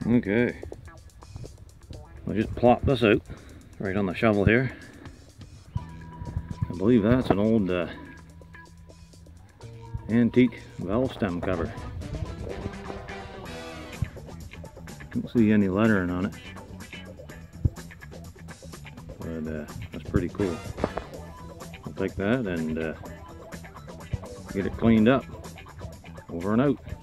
Okay, I just plopped this out right on the shovel here. I believe that's an old antique valve stem cover. Don't see any lettering on it, but that's pretty cool. I'll take that and get it cleaned up. Over and out.